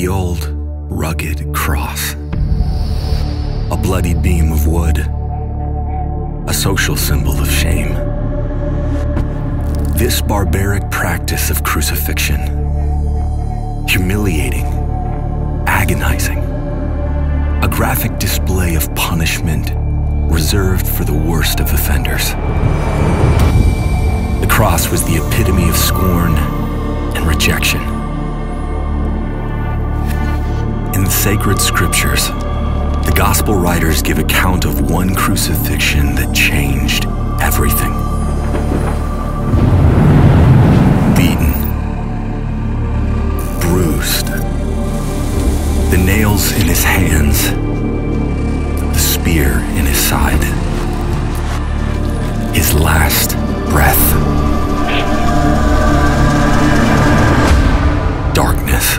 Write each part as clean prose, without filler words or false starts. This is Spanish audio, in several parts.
The old, rugged cross. A bloodied beam of wood. A social symbol of shame. This barbaric practice of crucifixion. Humiliating. Agonizing. A graphic display of punishment reserved for the worst of offenders. The cross was the epitome of scorn and rejection. In the sacred scriptures, the gospel writers give account of one crucifixion that changed everything. Beaten, bruised, the nails in his hands, the spear in his side, his last breath. Darkness.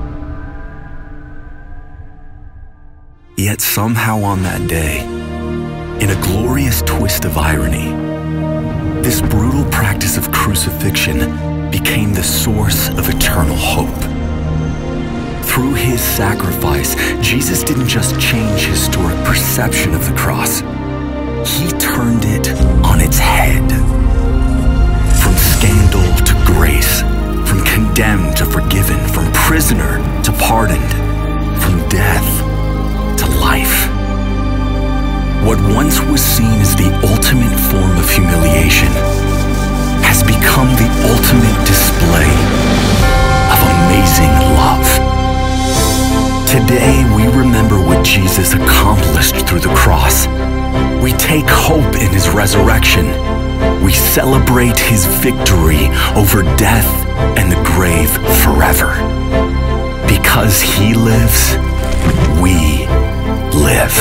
Yet somehow on that day, in a glorious twist of irony, this brutal practice of crucifixion became the source of eternal hope. Through his sacrifice, Jesus didn't just change historic perception of the cross. He turned it on its head. From scandal to grace, from condemned to forgiven, from prisoner to pardoned, from death to life. What once was seen as the ultimate form of humiliation has become the ultimate display of amazing love. Today we remember what Jesus accomplished through the cross. We take hope in his resurrection. We celebrate his victory over death and the grave forever. Because he lives, we live.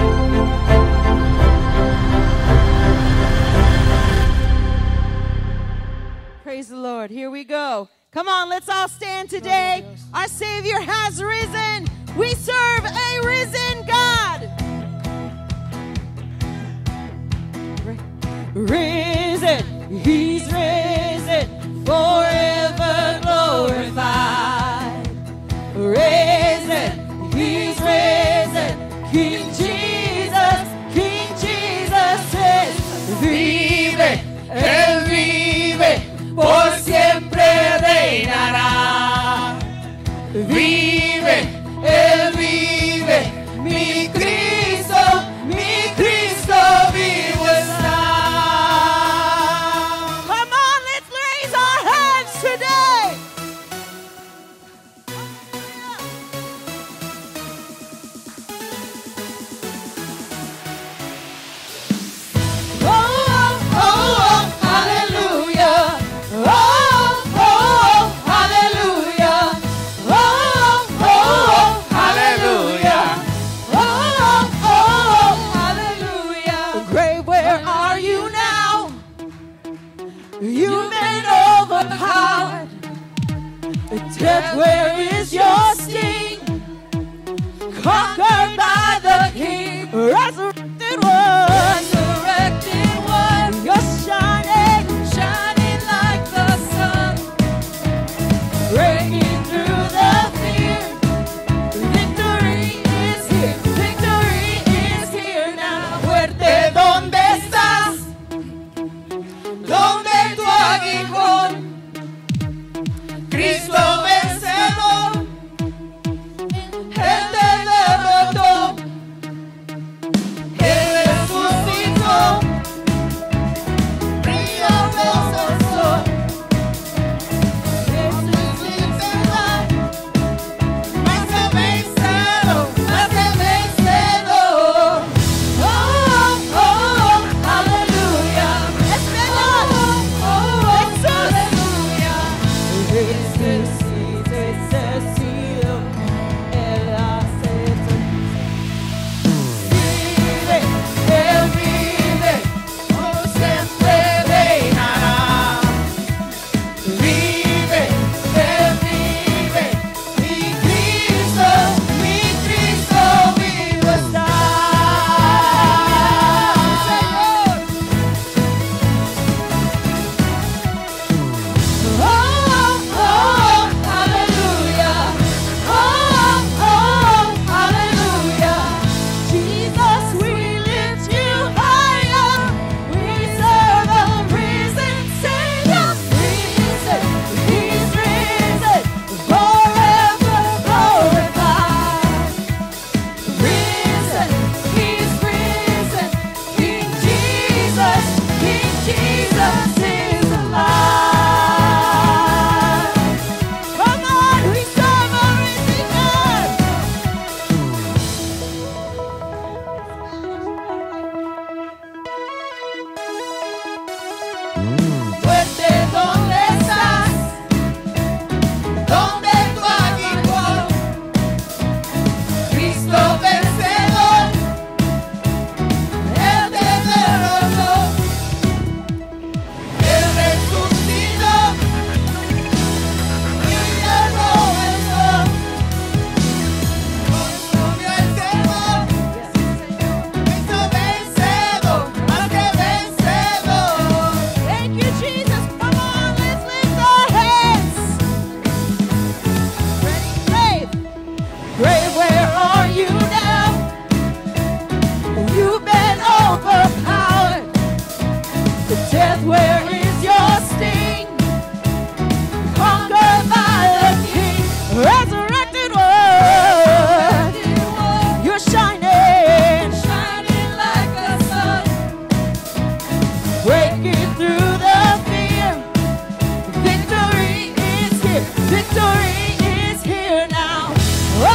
Praise the Lord. Here we go. Come on, let's all stand today. Our Savior has risen. We serve a risen God. Risen, he's risen, forever glorified. Risen, he's risen, King Jesus is. Vive, él vive, por siempre reinará. Vive, él vive, mi Cristo vivo está. Come on, let's raise our hands today. Oh, oh, oh, hallelujah. Oh, oh, hallelujah. Oh, oh, hallelujah. Oh, oh, hallelujah. Grave, where are you now? You've been overpowered. Death, where is your sting? Conquered by the King. Resurrected one. You're shining, shining like the sun. Breaking through the fear. Victory is here. Victory is here now. Fuerte, ¿dónde estás? ¿Dónde tu aguijón? Cristo vencedor. Él te derrotó. breaking through the fear. Victory is here. Victory is here now. Oh,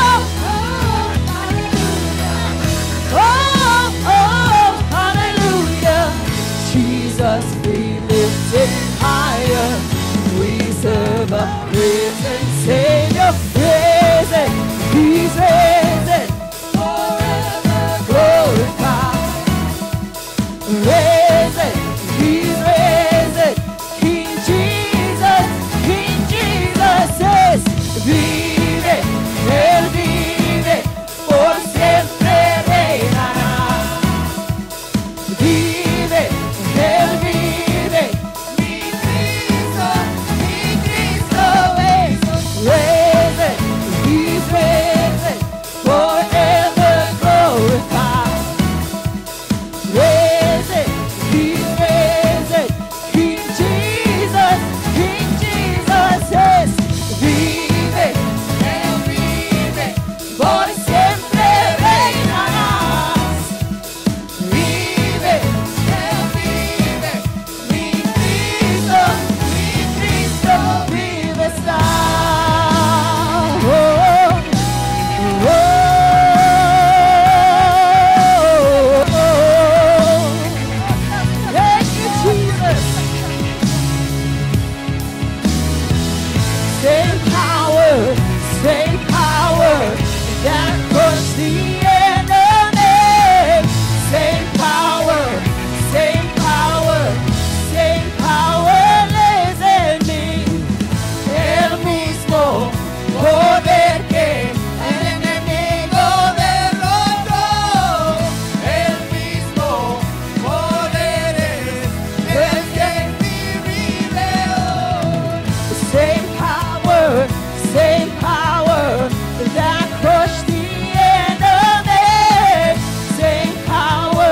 hallelujah. Jesus be lifted higher. We serve a risen Savior. Risen, He's risen. Forever glorified. Risen, He's risen. King Jesus es. Vive, Él vive, por siempre reinará. Vive, Él vive, mi Cristo es. Risen, He's risen, forever glorified. Risen, He's risen, King Jesus es. Vive, Él vive, por siempre reinarás. Vive, Él vive, mi Cristo vive está. Oh, oh, oh, oh. Thank you, Jesus. Same power that crushed the enemy. Same power lives in me. El mismo poder que el enemigo derrotó. El mismo poder es el que vive hoy. Same power that crushed the enemy. Same power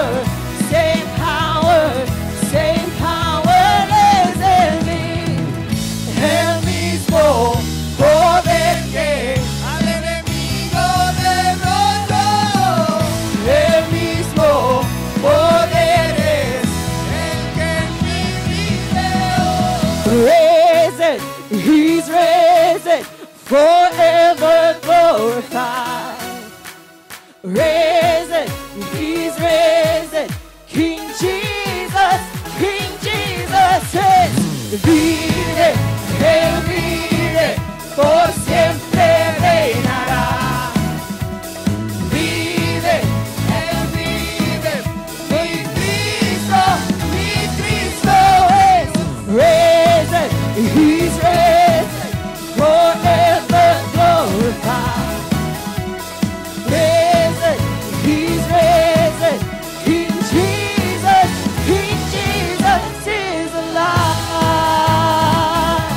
lives in me. El mismo poder que al enemigo derrotó. El mismo poder es el que vive hoy. Risen, He's risen, forever glorified. Risen, He's risen, King Jesus es. Vive, Él vive, por siempre reinará. Vive, Él vive, mi Cristo es. Risen, He's risen, forever glorified. Risen, He's risen, King Jesus is alive.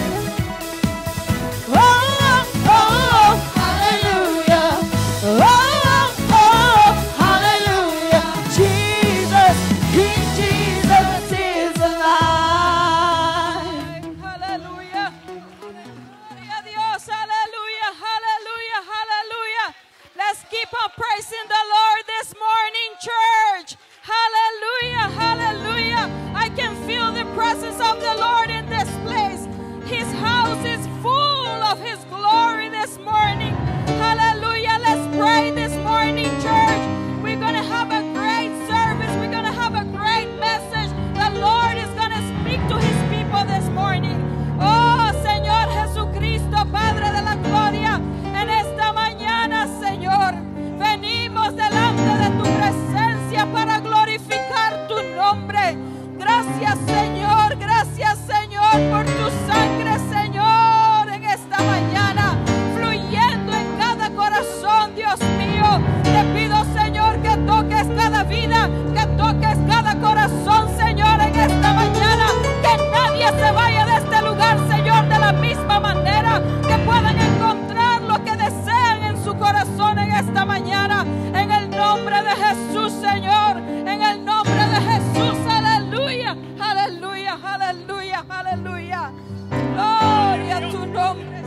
Oh, oh, hallelujah. Oh, hallelujah. King Jesus is alive. Hallelujah. Gloria a Dios. Hallelujah. Hallelujah. Hallelujah. Let's keep on praising the Lord this morning, church. Hallelujah. Hallelujah. I can feel the presence of the Lord in this place. His house is full of His glory this morning. Hallelujah. Let's pray this morning, church. We're going to have a great service. We're going to have a great message. The Lord is going to speak to His people this morning. Oh, Señor Jesucristo, Padre de la gloria, en esta mañana, Señor, venimos delante de tu presencia para glorificar tu nombre. Gracias, Señor, por tu sangre, Señor, en esta mañana, fluyendo en cada corazón, Dios mío. Te pido, Señor, que toques cada vida, que toques cada corazón, Señor, en esta mañana. Que nadie se vaya de este lugar, Señor, de la misma manera. Que puedan encontrar lo que desean en su corazón en esta mañana. En el nombre de Jesús, Señor. En el nombre de Jesús. Aleluya. Aleluya. Aleluya. Aleluya. Gloria a tu nombre.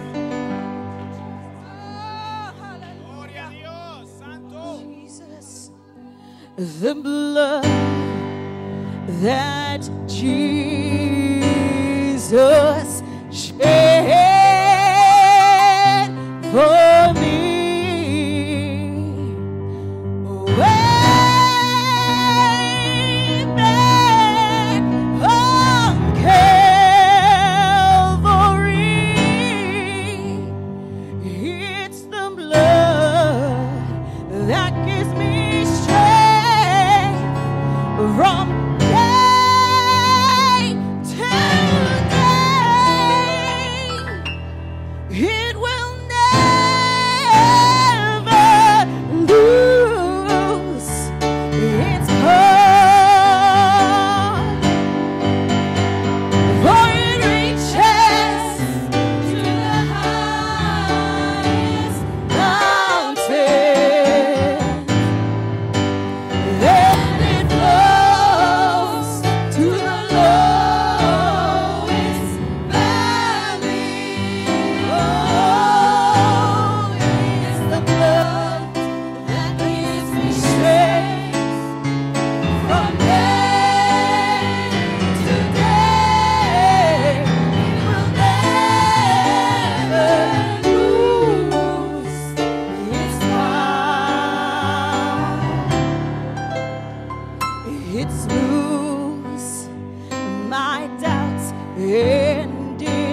Gloria a Dios, Santo. Jesus. The blood that Jesus shed for me. Way back on Calvary, it's the blood that gives me strength from day to day. It will never lose its power, for it reaches to the highest mountain, and it flows to the lowest valley. Oh, it's the blood that gives me strength from day to day. It will never lose its power. It smooths my doubts and it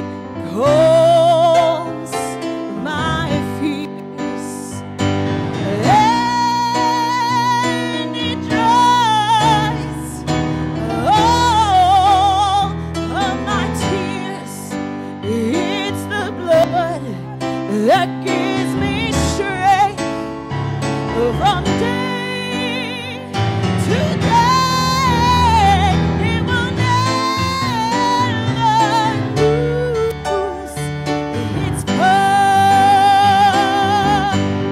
calms my fears, and it dries all of my tears. It's the blood that gives me strength from day to day. It will never lose its power.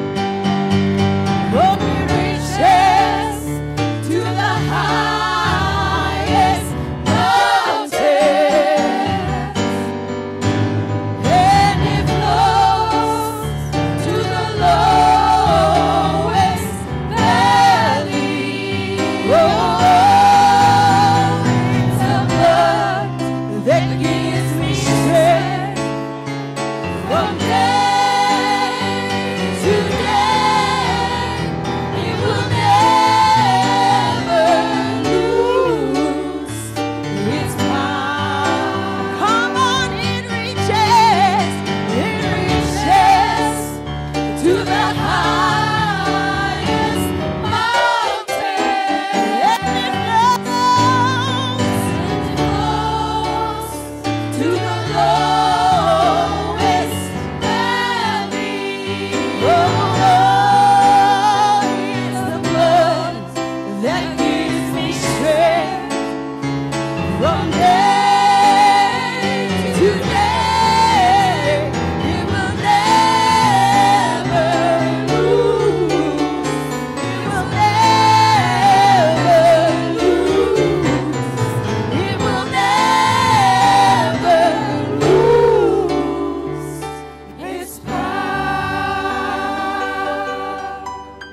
Oh, it reaches to the highest mountain, and it flows to the lowest valley. Oh, it's the blood that gives me strength from day to day. It will never lose its power. Come on, it reaches to the highest mountain, and it flows to the lowest valley. Oh, it's the blood that gives me strength from day to day. It will never lose. It will never lose. It will never lose its power.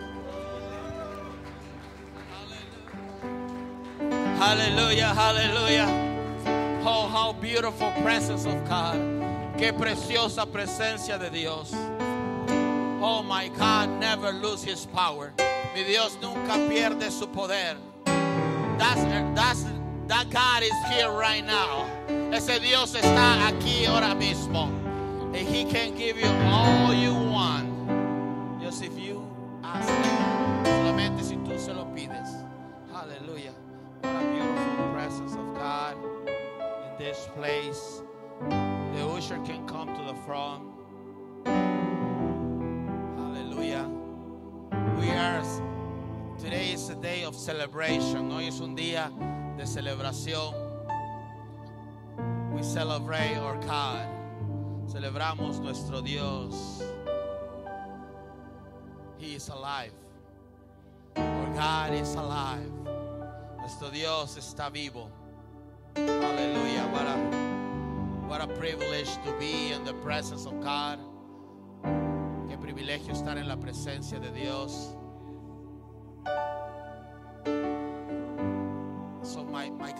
Hallelujah, hallelujah. Oh, how beautiful presence of God. Qué preciosa presencia de Dios. Oh, my God never lose his power. Mi Dios nunca pierde su poder. That God is here right now. Ese Dios está aquí ahora mismo. And he can give you all you want. Just if you ask him. Solamente si tú se lo pides. Hallelujah. What a beautiful presence of God in this place. The usher can come to the front. Hallelujah. Today is a day of celebration. Hoy es un día de celebración. We celebrate our God. Celebramos nuestro Dios. He is alive. Our God is alive. Nuestro Dios está vivo. Hallelujah. What a privilege to be in the presence of God. Qué privilegio estar en la presencia de Dios. So my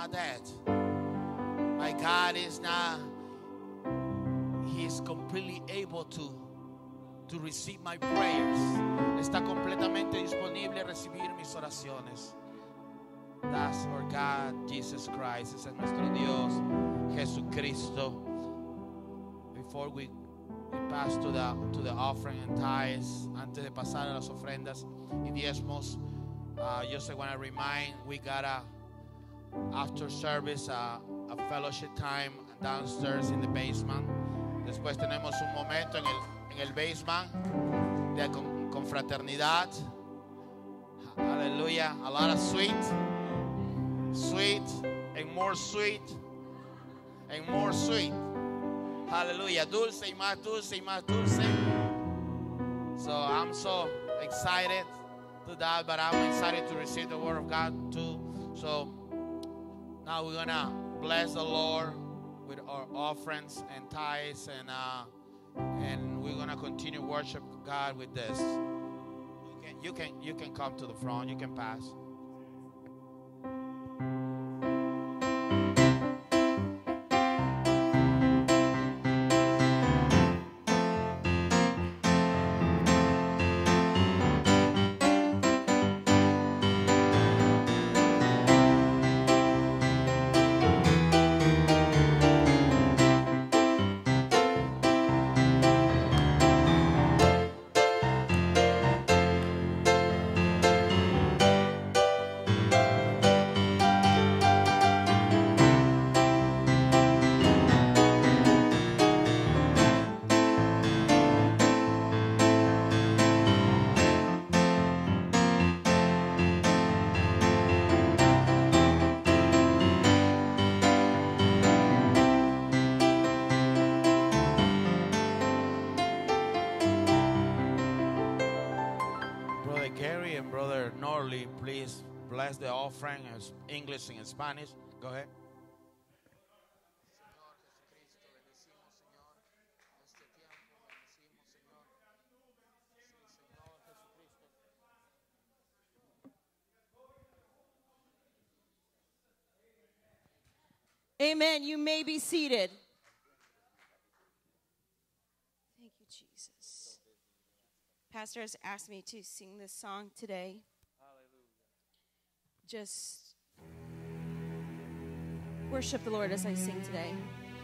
not dead. My God is not, He is completely able to receive my prayers. Está completamente disponible a recibir mis oraciones. That's our God, Jesus Christ. Ese es nuestro Dios, Jesucristo. Before we pass to the offering and tithes, antes de pasar a las ofrendas y diezmos, just want to remind, we got after service a fellowship time downstairs in the basement. Después tenemos un momento en el basement de confraternidad. Aleluya. A lot of sweet and more sweet and more sweet. Aleluya. Dulce y más dulce y más dulce. So I'm so excited to that, but I'm excited to receive the word of God too. So now we're gonna bless the Lord with our offerings and tithes, and we're gonna continue worship God with this. You can come to the front. You can pass. Please bless the offering in English and in Spanish. Go ahead. Amen. You may be seated. Thank you, Jesus. Pastor has asked me to sing this song today. Just worship the Lord as I sing today.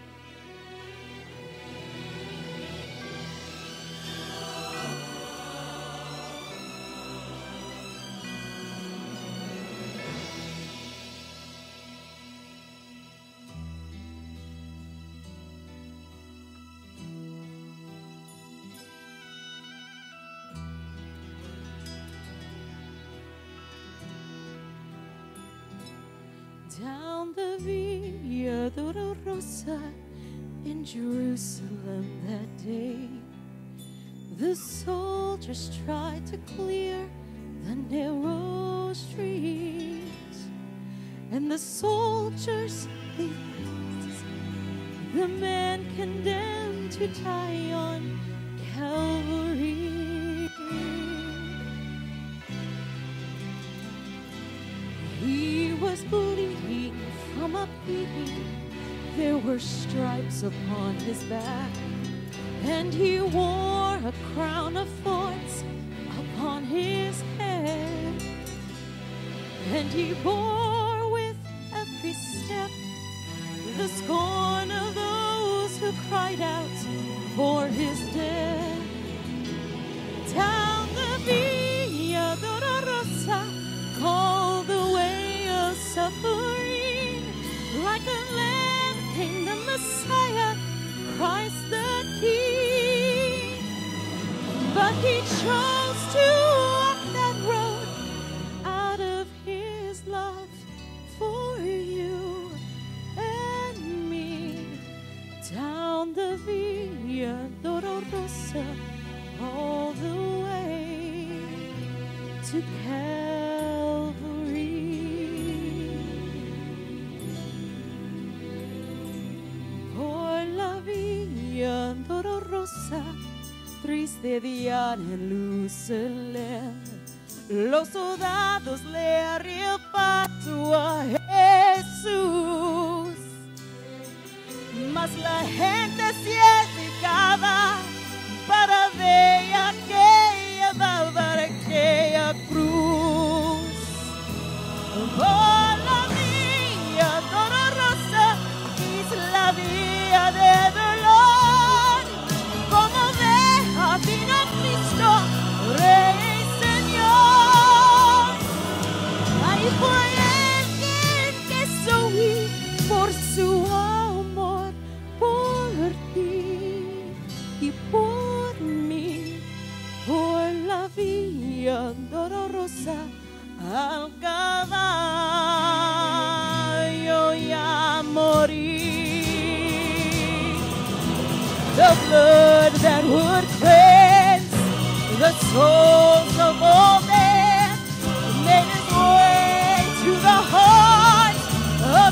Down the Via Dolorosa in Jerusalem that day, the soldiers tried to clear the narrow streets, and the soldiers, they faced the man condemned to die on Calvary. He was bleeding from a beating. There were stripes upon his back, and he wore a crown of thorns upon his head. And he bore with every step the scorn of those who cried out for his death. Down the Via Dolorosa, called the way of suffering, like a lamb came the Messiah, Christ the King. But he chose to walk that road out of his love for you and me. Down the Via Dolorosa, all the way to Calvary. Por la Via Dolorosa, triste día en Jerusalén, los soldados le arrebató a Jesús. Jesús. Mas la gente ciegada para ver aquella aquella cruz. Oh, la vía dolorosa es la vía de dolor. Como oveja vino Cristo, Rey y Señor. Ahí fue el quien quiso huir por su amor, por ti y por mí, por la vía dolorosa al caballo ya morir. The blood that would cleanse the souls of all men made its way to the heart of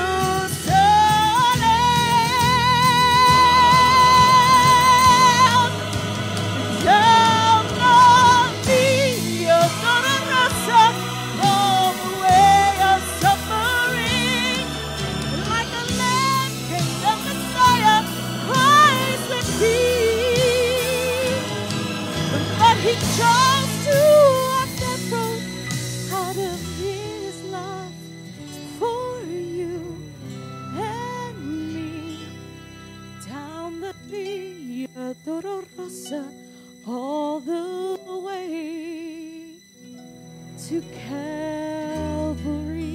Jerusalem. Down the via dolorosa, all the way of suffering, like a lamb came the Messiah, Christ the King. But he chose to walk that road out of his love for you and me. Down the via dolorosa, all the way to Calvary.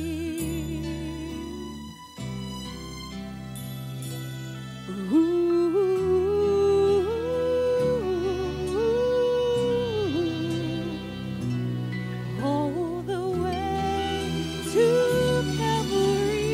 All the way to Calvary.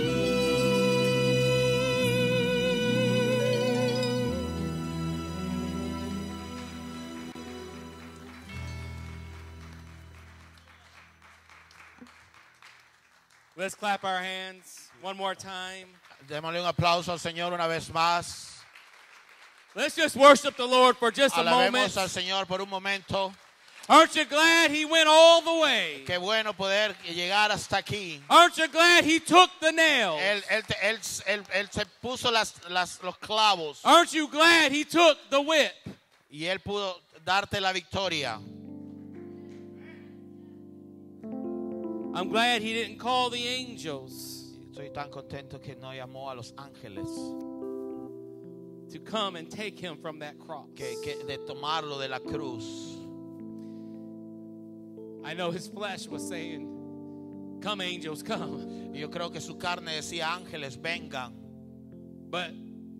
Let's clap our hands one more time. Démosle un aplauso al Señor una vez más. Let's just worship the Lord for just a moment. Alabemos al Señor por un momento. Aren't you glad he went all the way? Qué bueno poder llegar hasta aquí. Aren't you glad he took the nails? Él se puso los clavos Aren't you glad he took the whip? y Él pudo darte la victoria. I'm glad he didn't call the angels Estoy tan contento que no llamó a los ángeles to come and take him from that cross. de tomarlo de la cruz. I know his flesh was saying, "Come, angels, come." Yo creo que su carne decía, ángeles, vengan. But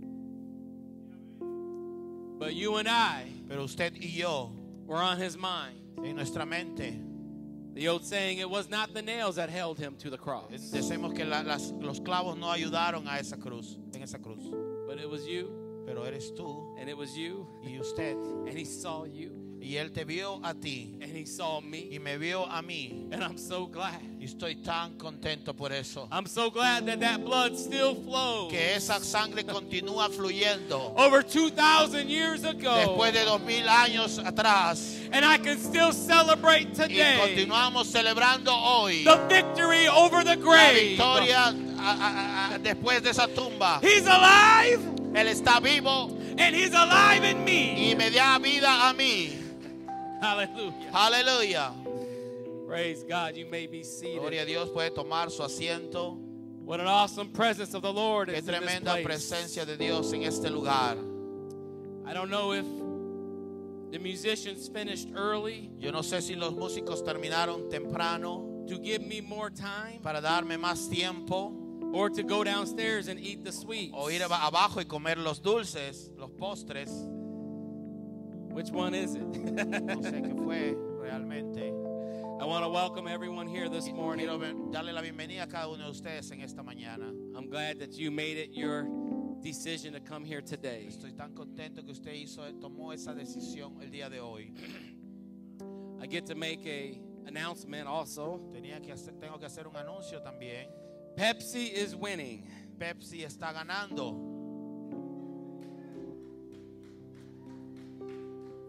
you and I Pero usted y yo, were on his mind. en nuestra mente, The old saying, it was not the nails that held him to the cross, decimos que los clavos no ayudaron a esa cruz, en esa cruz. but it was you, Pero eres tú and it was you, y usted. and he saw you, Y Él te vio a ti and he saw me, y me vio a mí. and I'm so glad. Y estoy tan contento por eso. I'm so glad that blood still flows. Que esa sangre continúa fluyendo. Over 2,000 years ago, Después de 2000 años atrás. and I can still celebrate Y today continuamos celebrando hoy the victory over the la grave. victoria después de esa tumba. He's alive, Él está vivo and he's alive in me. y me da vida a mí. Hallelujah. Aleluya. Praise God. You may be seated. Gloria a Dios, puede tomar su asiento. What an awesome presence of the Lord Qué is in this tremenda place. presencia de Dios en este lugar. I don't know if the musicians finished early Yo no sé si los músicos terminaron temprano to give me more time para darme más tiempo or to go downstairs and eat the sweets. o ir abajo y comer los dulces, los postres. Which one is it? No sé qué fue realmente. I want to welcome everyone here this morning. Quiero darle la bienvenida a cada uno de ustedes en esta mañana. I'm glad that you made it your decision to come here today. Estoy tan contento que usted tomó esa decisión el día de hoy. I get to make a announcement also. Tengo que hacer un anuncio también. Pepsi is winning. Pepsi está ganando.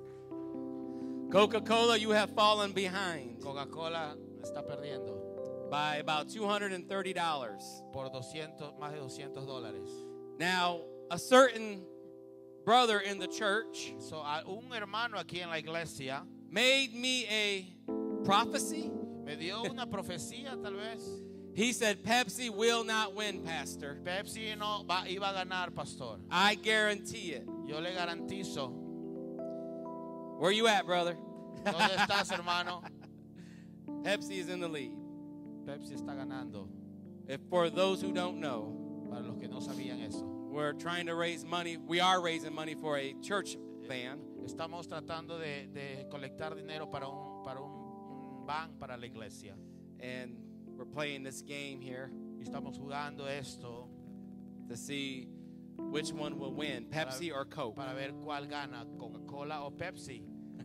Coca-Cola, you have fallen behind. Coca-Cola está perdiendo. by about $230. por más de $200. Now, a certain brother in the church So, un hermano aquí en la iglesia made me a prophecy. me dio una profecía, tal vez. He said, Pepsi will not win, Pastor. Pepsi no iba a ganar, pastor. I guarantee it. Yo le garantizo. Where you at, brother? ¿Dónde estás, hermano? Pepsi is in the lead. Pepsi está ganando. If for those who don't know, Para los que no sabían eso. we're trying to raise money. We are raising money for a church van. Estamos tratando de colectar dinero para un van para la iglesia. And we're playing this game here Y estamos jugando esto to see which one will win, Pepsi or Coke. para ver cuál gana, Coca-Cola o Pepsi.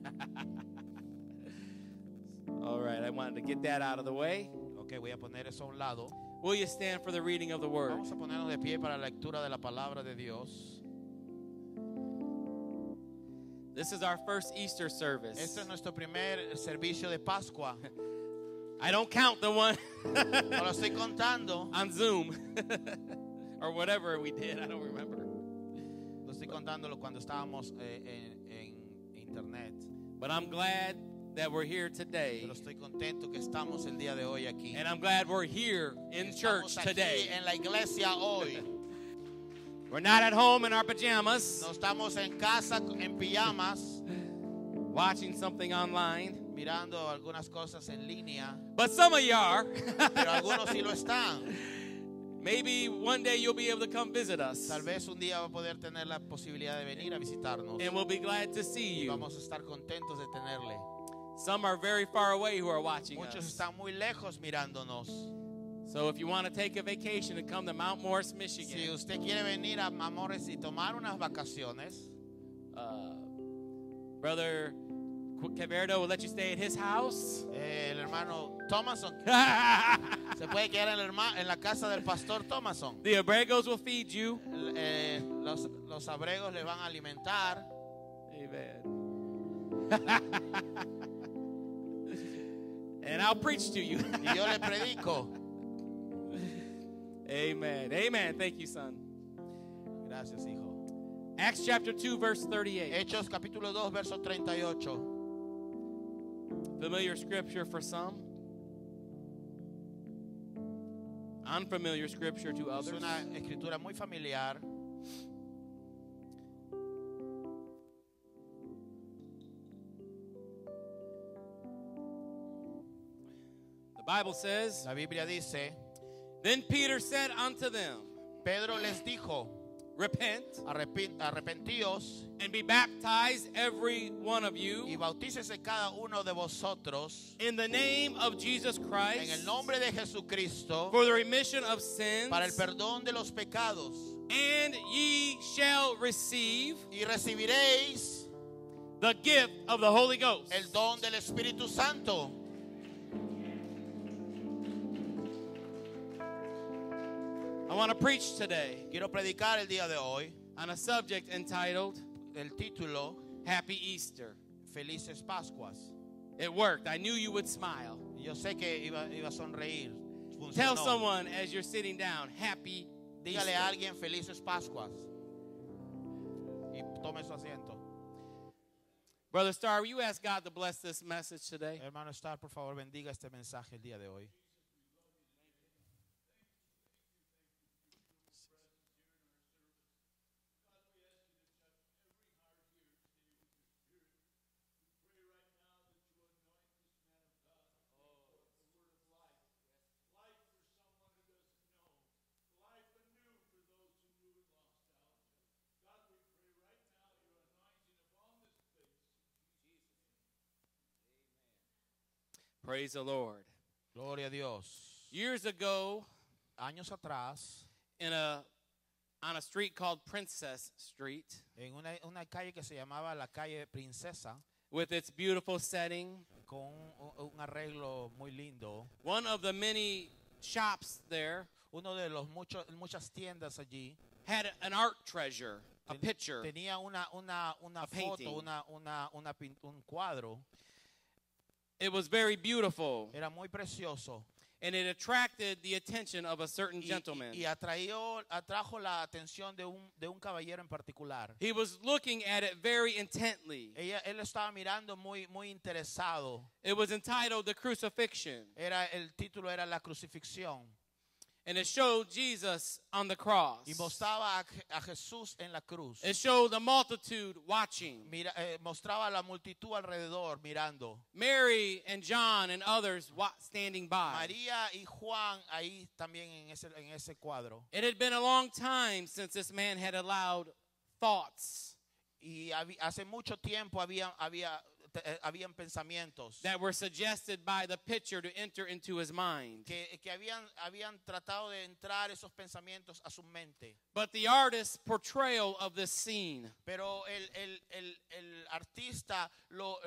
All right, I wanted to get that out of the way. Ok, voy a poner eso a un lado. Will you stand for the reading of the word? Vamos a ponernos de pie para la lectura de la palabra de Dios. This is our first Easter service. Este es nuestro primer servicio de Pascua. I don't count the one No lo estoy contando. on Zoom or whatever we did. I don't remember. Lo estoy contándolo cuando estábamos en internet. But I'm glad that we're here today. Pero estoy contento que estamos el día de hoy aquí. And I'm glad we're here in church Estamos aquí today. en la iglesia hoy. We're not at home in our pajamas No estamos en casa en pijamas watching something online. mirando algunas cosas en línea, But some of you are. pero algunos sí lo están. Maybe one day you'll be able to come visit us. Tal vez un día va a poder tener la posibilidad de venir a visitarnos. And we'll be glad to see Y you. vamos a estar contentos de tenerle. Some are very far away who are watching Muchos us. están muy lejos mirándonos. So if you want to take a vacation and come to Mount Morris, Si Michigan, usted quiere venir a Amores y tomar unas vacaciones, Brother Quevedo will let you stay at his house. el hermano Thomason se puede quedar en la casa del pastor Thomason. The Abregos will feed you. Los abregos le van a alimentar. Amen. And I'll preach to you. Y yo le predico. Amen. Amen. Thank you, son. Gracias, hijo. Acts chapter 2, verse 38. Hechos capítulo 2, verso 38. Familiar scripture for some. Unfamiliar scripture to Es others. una escritura muy familiar. The Bible says, La Biblia dice, Then Peter said unto them, Pedro les dijo, Repent arrepentíos and be baptized, every one of y you, bautícese cada uno de vosotros in the name of Jesus en el Christ, nombre de Jesucristo for the remission of sins, para el perdón de los pecados, and ye shall receive y recibiréis the gift of the Holy Ghost. el don del Espíritu Santo. I want to preach today Quiero predicar el día de hoy on a subject entitled el título Happy Easter. Felices Pascuas. It worked. I knew you would smile. Yo sé que iba a sonreír. Tell Funcionó. someone as you're sitting down, Happy Dígale Easter. a alguien Felices Pascuas. Y tome su asiento. Brother Star, will you ask God to bless this message today? Hermano Star, por favor, bendiga este mensaje el día de hoy. Praise the Lord. Gloria a Dios. Years ago, Años atrás, on a street called Princess Street, en una calle que se llamaba la calle Princesa, with its beautiful setting, con un arreglo muy lindo, one of the many shops there uno de los muchas tiendas allí had an art treasure, a picture. tenía una A foto, painting. un cuadro. It was very beautiful. Era muy precioso. and it attracted the attention of a certain gentleman. Y atrajo la atención de un caballero en particular. He was looking at it very intently. Él estaba mirando muy interesado. It was entitled The Crucifixion, El título era La Crucifixión. and it showed Jesus on the cross. Y mostraba a Jesús en la cruz. It showed the multitude watching. Mostraba a la multitud alrededor mirando. Mary and John and others standing by. María y Juan ahí también en ese cuadro. It had been a long time since this man had allowed thoughts Y hace mucho tiempo habían pensamientos that were suggested by the picture to enter into his mind. que habían tratado de entrar esos pensamientos a su mente. But the artist's portrayal of this scene Pero el artista lo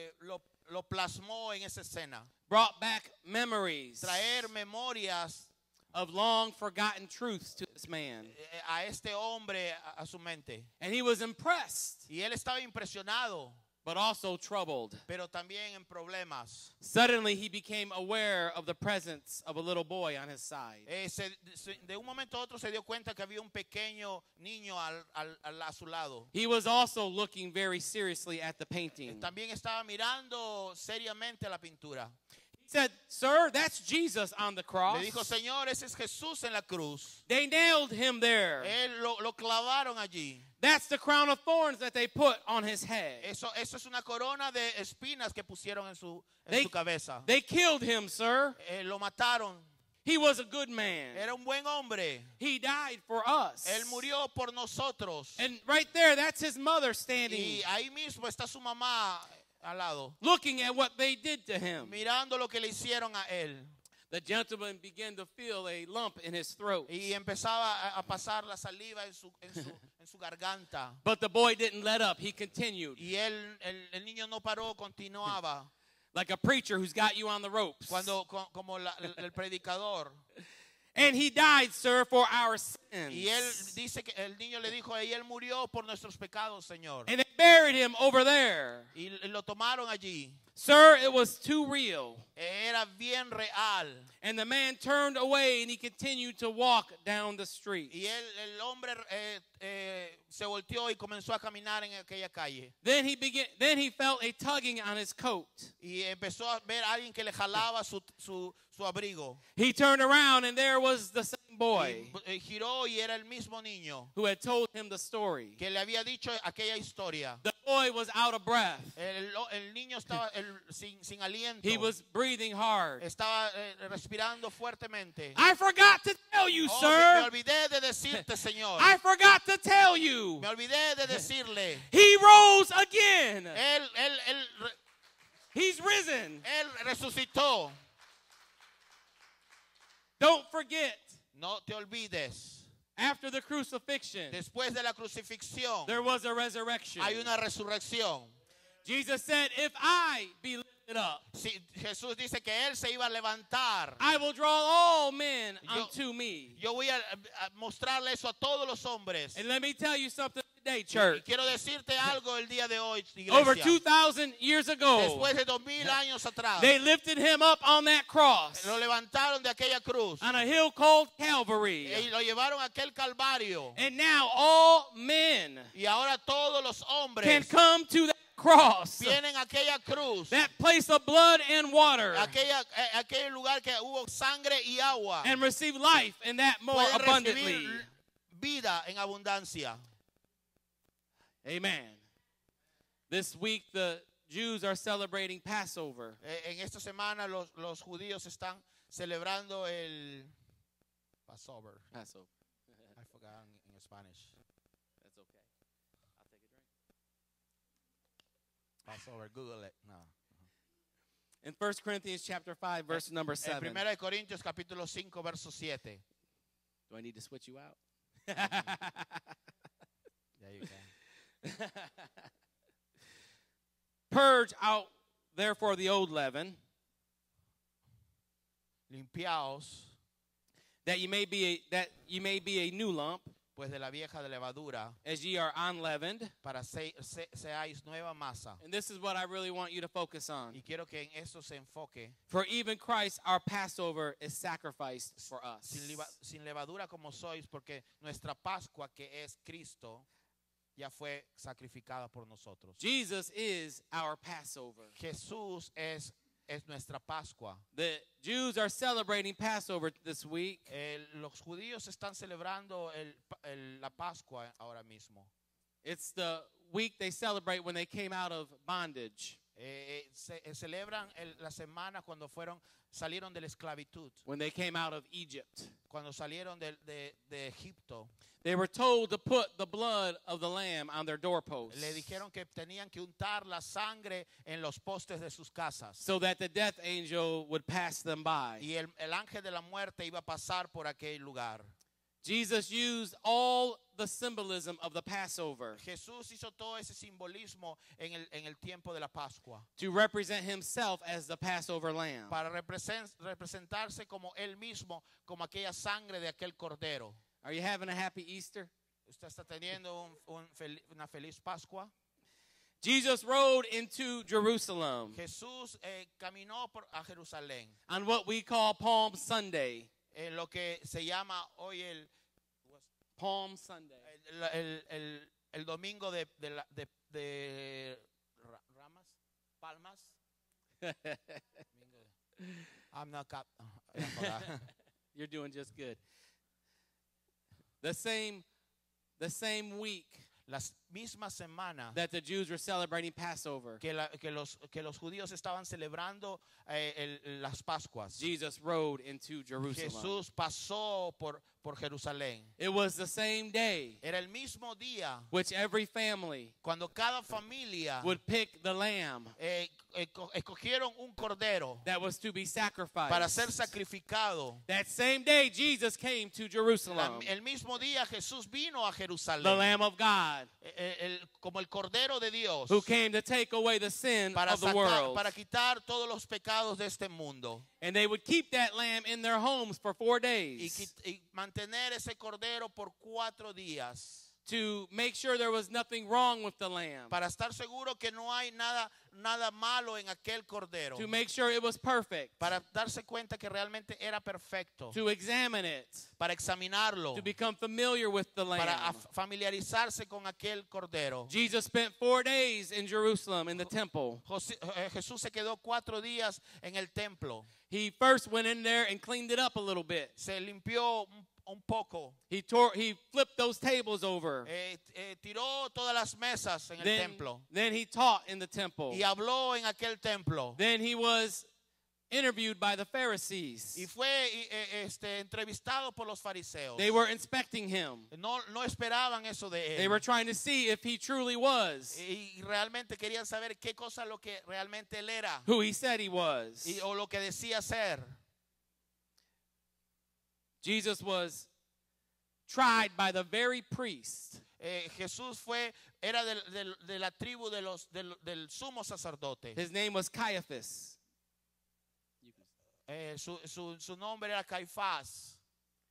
plasmó en esa escena. brought back memories Traer memorias of long forgotten truths to this man. a este hombre a su mente. And he was impressed, Y él estaba impresionado, but also troubled. pero también en problemas. Suddenly he became aware of the presence of a little boy on his side. De un momento a otro se dio cuenta que había un pequeño niño a su lado. He was also looking very seriously at the painting. También estaba mirando seriamente la pintura. He said, "Sir, that's Jesus on the cross. Le dijo, Señor, ese es Jesús en la cruz. They nailed him there. Él lo clavaron allí. That's the crown of thorns that they put on his head. Eso es una corona de espinas que pusieron en su cabeza. They killed him, sir. Lo mataron. He was a good man. Era un buen hombre. He died for us. Él murió por nosotros. And right there, that's his mother standing, Y ahí mismo está su mamá al lado, looking at what they did to him. mirando lo que le hicieron a él. The gentleman began to feel a lump in his throat. Y empezaba a pasar la saliva en su garganta. But the boy didn't let up. He continued. Y el niño no paró, continuaba. Like a preacher who's got you on the ropes. Como el predicador. And he died, sir, for our sins. Y él dice que el niño le dijo, y él murió por nuestros pecados, Señor. And they buried him over there. Y lo tomaron allí. Sir, it was too real. Era bien real. And the man turned away and he continued to walk down the street. Y el hombre se volteó y comenzó a caminar en aquella calle. Then he felt a tugging on his coat. Y empezó a ver a alguien que le jalaba su abrigo. He turned around and there was the same boy Y giró y era el mismo niño who had told him the story. que le había dicho aquella historia. The boy was out of breath. El niño estaba sin aliento. He was breathing hard. Estaba respirando fuertemente. I forgot to tell you, Me sir. olvidé de decirte, Señor. I forgot to tell you. Me olvidé de decirle. He rose again. He's risen. Él resucitó. Don't forget, No te olvides. after the crucifixion, Después de la crucifixión there was a resurrection. hay una resurrección. Jesus said, if I be lifted up, Jesús dice que él se iba a levantar. I will draw all men unto me. Yo voy a mostrarle eso a todos los hombres. And let me tell you something today, Y church. quiero decirte algo el día de hoy, Over iglesia. 2,000 years ago, Después de 2000 años atrás, they lifted him up on that cross lo levantaron de aquella cruz on a hill called Calvary. y lo llevaron a aquel calvario. And now all men Y ahora todos los can hombres come to that cross, vienen a aquella cruz, that place of blood and water, aquel lugar que hubo sangre y agua, and receive life in that more pueden abundantly. recibir vida en abundancia. Amen. This week the Jews are celebrating Passover. En esta semana los judíos están celebrando el Passover. Passover. I forgot in Spanish. That's okay. I'll take a drink. Passover, Google it. No. In 1 Corinthians chapter 5, verse number En 7. 1 Corintios capítulo 5 verso 7. Do I need to switch you out? Yeah, you can. Purge out therefore the old leaven, Limpiaos that you may be a new lump, pues de la vieja de levadura, as ye are unleavened. para seáis nueva masa. And this is what I really want you to focus on. Y quiero que en eso se enfoque. For even Christ, our Passover, is sacrificed for us. Sin levadura como sois, porque nuestra Pascua, que es Cristo, ya fue sacrificada por nosotros. Jesus is our Passover. Jesús es nuestra Pascua. The Jews are celebrating Passover this week. Los judíos están celebrando la Pascua ahora mismo. It's the week they celebrate when they came out of bondage, Celebran la semana cuando salieron de la esclavitud, when they came out of Egypt. cuando salieron de Egipto. They were told to put the blood of the lamb on their doorposts Le dijeron que tenían que untar la sangre en los postes de sus casas. so that the death angel would pass them by. Y el ángel de la muerte iba a pasar por aquel lugar. Jesus used all the symbolism of the Passover Jesús hizo todo ese simbolismo en el tiempo de la Pascua to represent himself as the Passover lamb. para representarse como él mismo, como aquella sangre de aquel cordero. Are you having a happy Easter? ¿Usted está teniendo una feliz Pascua? Jesus rode into Jerusalem Jesús caminó a Jerusalén on what we call Palm Sunday. en lo que se llama hoy Palm Sunday. el domingo de ramas, palmas. I'm not You're doing just good. The same week La misma semana that the Jews were celebrating Passover, que los judíos estaban celebrando las Pascuas, Jesus rode into Jerusalem. Jesús pasó por Jerusalén. It was the same day Era el mismo día which every family cuando cada familia would pick the lamb escogieron un cordero that was to be sacrificed. para ser sacrificado. That same day, Jesus came to Jerusalem, El mismo día Jesús vino a the Jerusalén Lamb of God, como el cordero de Dios who came to take away the sin para of the world. para quitar todos los pecados de este mundo And they would keep that lamb in their homes for 4 days y mantener ese cordero por 4 días to make sure there was nothing wrong with the lamb, para estar seguro que no hay nada malo en aquel cordero, to make sure it was perfect, para darse cuenta que realmente era perfecto, to examine it, para examinarlo, to become familiar with the para lamb. familiarizarse con aquel cordero. Jesus spent 4 days in Jerusalem in the temple. Jesús se quedó 4 días en el templo. He first went in there and cleaned it up a little bit. Se limpió un poco. He flipped those tables over. Tiró todas las mesas en el templo. Then he taught in the temple. Y habló en aquel templo. Then he was interviewed by the Pharisees. Y fue entrevistado por los fariseos. They were inspecting him. No esperaban eso de él. They were trying to see if he truly was Y realmente querían saber qué cosa lo que realmente él era. who he said he was. O lo que decía ser. Jesus was tried by the very priest Jesús era de la tribu del sumo sacerdote. His name was Caiaphas. Su nombre era Caifás.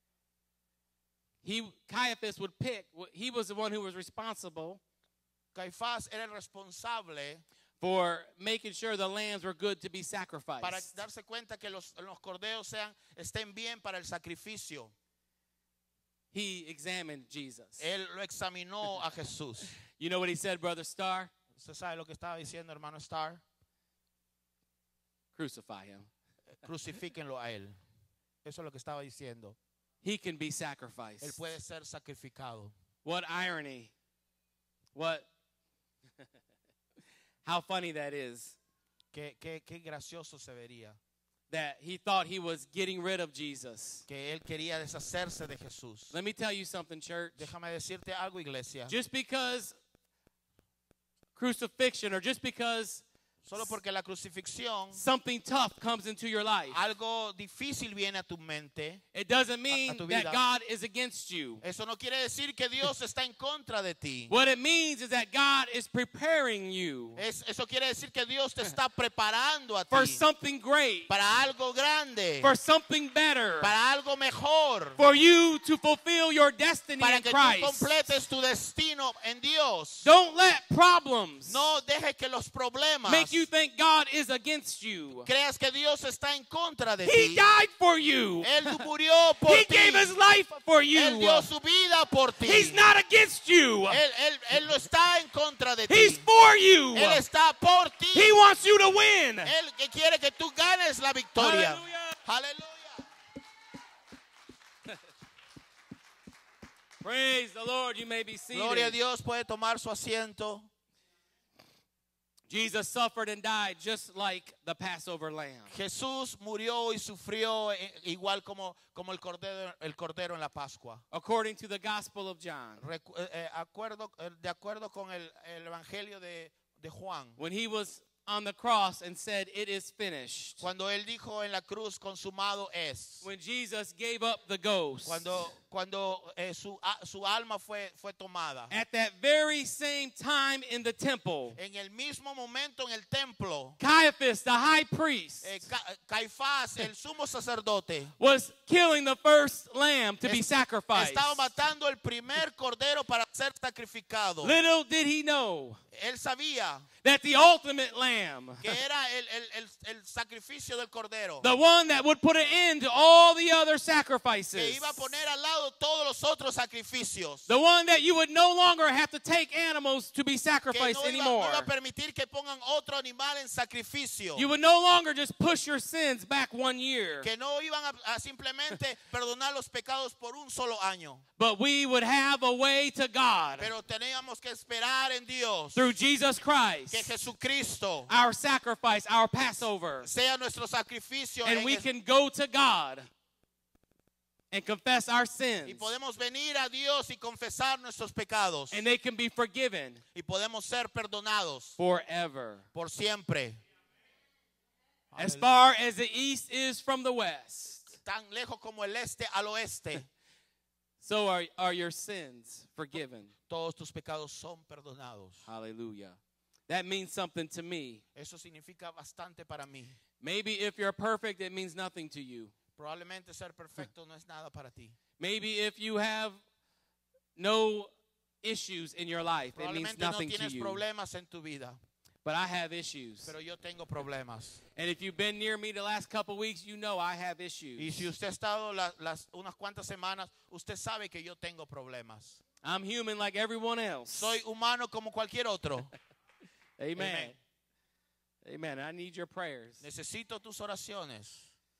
Caiaphas would pick. He was the one who was responsible Caifás era el responsable for making sure the lambs were good to be sacrificed. para darse cuenta que los corderos estén bien para el sacrificio. He examined Jesus. Él lo examinó a Jesús. You know what he said, Brother Starr? ¿Usted sabe lo que estaba diciendo, hermano Starr? Crucify him. Crucifíquenlo a él. Eso es lo que estaba diciendo. He can be sacrificed. Él puede ser sacrificado. What irony. What how funny that is. Qué gracioso se vería. That he thought he was getting rid of Jesus. Que él quería deshacerse de Jesús. Let me tell you something, church. Déjame decirte algo, iglesia. Just because crucifixion or just because Solo porque la crucifixión, something tough comes into your life, algo difícil viene a tu mente, it doesn't mean tu that vida. God is against you. eso no quiere decir que Dios está en contra de ti. What it means is that God is preparing you Eso quiere decir que Dios te está preparando a for ti something great, para algo grande, for something better, para algo mejor, for you to fulfill your destiny para in que tú Christ. completes tu destino en Dios. Don't let problems No dejes que los problemas make you think God is against you. creas que Dios está en contra de He ti. died for you. Él murió por He ti. gave his life for Él you. dio su vida por ti. He's not against you. Él no está en contra de He's ti. for you. Él está por ti. He wants you to win. Él que quiere que tú ganes la victoria. Hallelujah. Aleluya. Praise the Lord. You may be seated. Gloria a Dios, puede tomar su asiento. Jesus suffered and died just like the Passover lamb. Jesús murió y sufrió igual como el cordero en la Pascua. According to the Gospel of John. De acuerdo con el Evangelio de Juan. When he was on the cross and said, "It is finished." Cuando él dijo en la cruz, consumado es. When Jesus gave up the ghost. Cuando su alma fue tomada. At that very same time in the temple, En el mismo momento en el templo, Caiaphas, the high priest, Caifás, el sumo sacerdote, was killing the first lamb to be sacrificed. estaba matando el primer cordero para ser sacrificado. Little did he know Él sabía that the ultimate lamb, que era el sacrificio del cordero, the one that would put an end to all the other que sacrifices, iba a poner al lado todos los otros sacrificios, the one that you would no longer have to take animals to be que sacrificed no anymore. iba a permitir que pongan otro animal en sacrificio, You would no longer just push your sins back 1 year, que no iban a simplemente perdonar los pecados por un solo año, but we would have a way to God pero teníamos que esperar en Dios through Jesus que Christ, Jesucristo our sacrifice, our Passover. sea nuestro sacrificio And we can go to God and confess our y sins. podemos venir a Dios y confesar nuestros pecados And they can be forgiven y podemos ser perdonados forever. por siempre. As far as the east is from the west, Tan lejos como el este al oeste, so are your sins forgiven. todos tus pecados son perdonados. Hallelujah. That means something to me. Eso significa bastante para mí. Maybe if you're perfect, it means nothing to you. Probablemente ser perfecto no es nada para ti. Maybe if you have no issues in your life, it means Probablemente no nothing to tienes you. problemas en tu vida, But I have issues. pero yo tengo problemas. And if you've been near me the last couple weeks, you know I have issues. Y si usted ha estado unas cuantas semanas, usted sabe que yo tengo problemas. I'm human like everyone else. Soy humano como cualquier otro. Amen. Amen. I need your prayers. Necesito tus oraciones.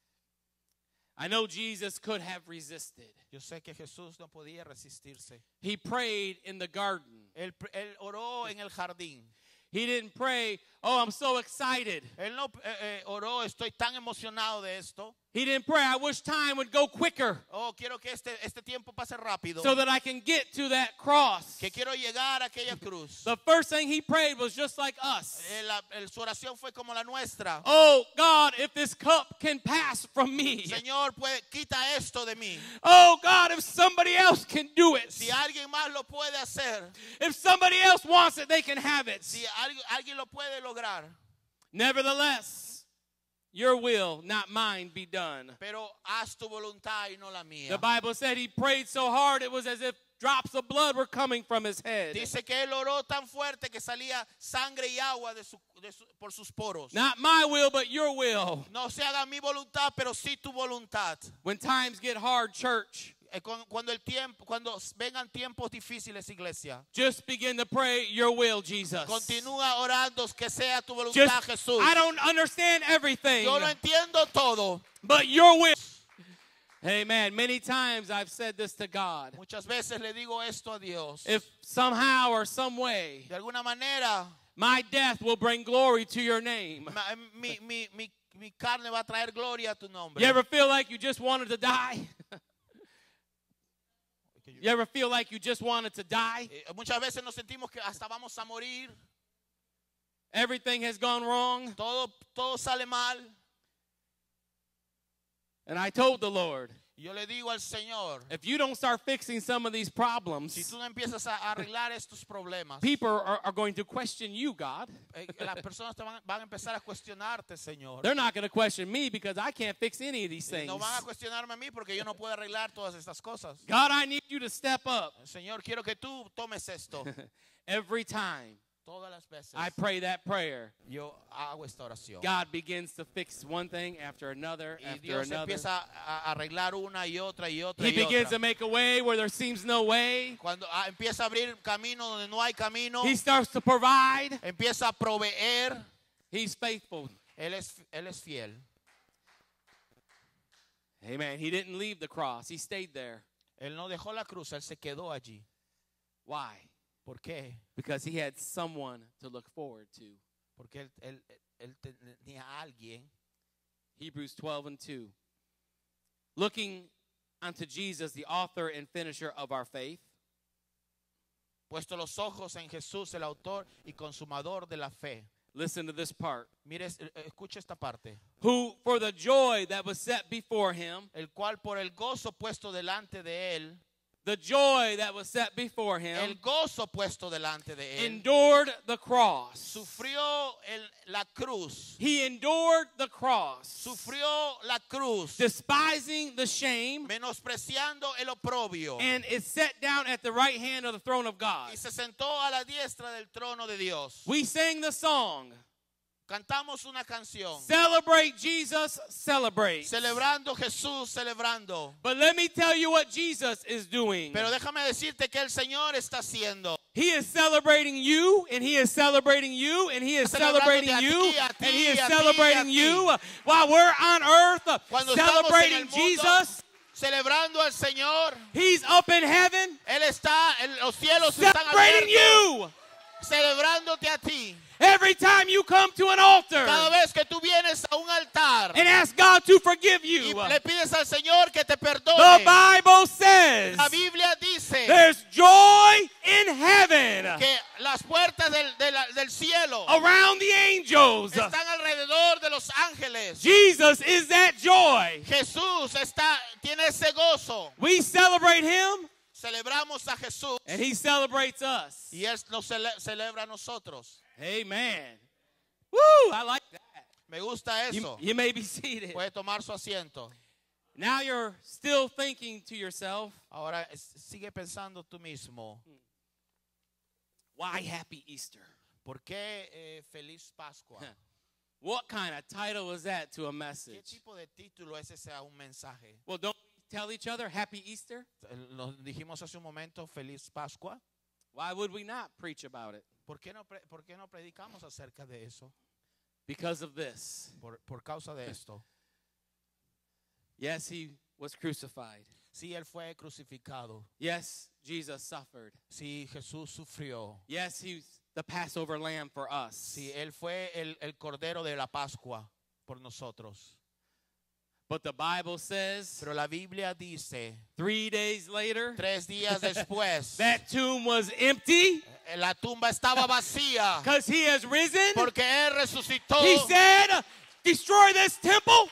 I know Jesus could have resisted. Yo sé que Jesús no podía resistirse. He prayed in the garden. Él oró en el jardín. He didn't pray, "Oh, I'm so excited." Él no oró, estoy tan emocionado de esto. He didn't pray, "I wish time would go quicker Oh, quiero que este tiempo pase rápido. so that I can get to that cross." Que quiero llegar a aquella cruz. The first thing he prayed was just like us. Su oración fue como la nuestra. "Oh, God, if this cup can pass from me. Señor, quita esto de mí. Oh, God, if somebody else can do it. Si alguien más lo puede hacer, If somebody else wants it, they can have it." si alguien lo puede lograr, Nevertheless, your will, not mine, be done. pero haz tu voluntad y no la mía. The Bible said he prayed so hard it was as if drops of blood were coming from his head. Dice que él oró tan fuerte que salía sangre y agua por sus poros. Not my will, but your will. No se haga mi voluntad, pero sí tu voluntad. When times get hard, church, Cuando vengan tiempos difíciles, iglesia, just begin to pray your will, Jesus. continúa orando que sea tu voluntad, Just, Jesús. I don't understand everything, Yo no entiendo todo. but your will. Amen. Many times I've said this to God. Muchas veces le digo esto a Dios. If somehow or some way De alguna manera, my death will bring glory to your name. mi carne va a traer gloria a tu nombre. You ever feel like you just wanted to die? You ever feel like you just wanted to die? Muchas veces nos sentimos que hasta vamos a morir. Everything has gone wrong. todo sale mal. And I told the Lord, Yo le digo al Señor, if you don't start fixing some of these si problems, tú no empiezas a arreglar estos problemas, people are going to question you, God. las personas van a empezar a cuestionarte, Señor. They're not going to question me because I can't fix any of these Y things. no van a cuestionarme a mí porque yo no puedo arreglar todas estas cosas. God, I need you to step up. Señor, quiero que tú tomes esto. Every time Todas las veces I pray that prayer, yo hago esta oración. God begins to fix one thing after another, Y after Dios another. empieza a arreglar una y otra y otra He y begins otra. to make a way where there seems no way. Cuando empieza a abrir camino donde no hay camino, He starts to provide. empieza a proveer. He's faithful. Él es fiel. Amen. He didn't leave the cross. He stayed there. Él no dejó la cruz, él se quedó allí. Why? ¿Por qué? Because he had someone to look forward to. Porque él tenía a alguien. Hebrews 12:2. Looking unto Jesus, the author and finisher of our faith, Puesto los ojos en Jesús, el autor y consumador de la fe. listen to this part, Mire, escucha esta parte. who for the joy that was set before him, El cual por el gozo puesto delante de él, the joy that was set before him, el gozo puesto delante de él, endured the cross. sufrió la cruz. He endured the cross, Sufrió la cruz, despising the shame, menospreciando el oprobio. and is set down at the right hand of the throne of God. Y se sentó a la diestra del trono de Dios. We sang the song, Cantamos una canción. Celebrate Jesus, celebrate. Celebrando Jesús, celebrando. But let me tell you what Jesus is doing. Pero déjame decirte que el Señor está haciendo. He is celebrating you, and He is celebrating you, and He is celebrating Celebrándote a you, ti, a ti, and He is a ti, celebrating a ti. you while we're on earth Cuando estamos en el celebrating mundo, Jesus. celebrando al Señor, He's up in heaven Él está, los cielos están celebrating abiertos, you. celebrándote a ti. Every time you come to an altar Cada vez que tú vienes a un altar and ask God to forgive y you, le pides al Señor que te the perdone, Bible says la Biblia dice there's joy in heaven que las puertas del cielo around the angels. están alrededor de los ángeles. Jesus is that joy. Jesús tiene ese gozo. We celebrate Him, Celebramos a Jesús and He celebrates us. y Él nos celebra a nosotros. Amen. Woo! I like that. Me gusta eso. You may be seated. Puede tomar su asiento. Now you're still thinking to yourself, Ahora sigue pensando tú mismo. why Happy Easter? ¿Por qué Feliz Pascua? What kind of title is that to a ¿Qué message? tipo de título es ese a un mensaje? Well, don't we tell each other Happy Easter? Lo dijimos hace un momento, Feliz Pascua. Why would we not preach about it? ¿Por qué no predicamos acerca de eso? Because of this. Por causa de esto. Yes, He was crucified. Sí, Él fue crucificado. Yes, Jesus suffered. Sí, Jesús sufrió. Yes, He's the Passover lamb for us. Sí, Él fue el Cordero de la Pascua por nosotros. But the Bible says Pero la Biblia dice, 3 days later, 3 días después, that tomb was empty la tumba estaba vacía because He has risen. porque Él resucitó. He said, destroy this temple,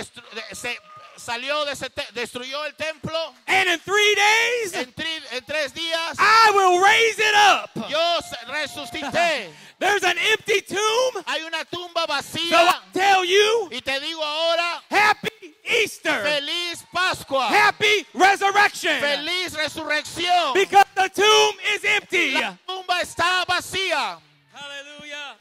Destruyó el templo. and in 3 days, En 3 días I will raise it up. yo resucité. There's an empty tomb, Hay una tumba so vacía. I tell you, Y te digo ahora, Happy Easter, feliz Pascua. Happy Resurrection, Feliz resurrección. because the tomb is empty. La tumba está vacía. Hallelujah.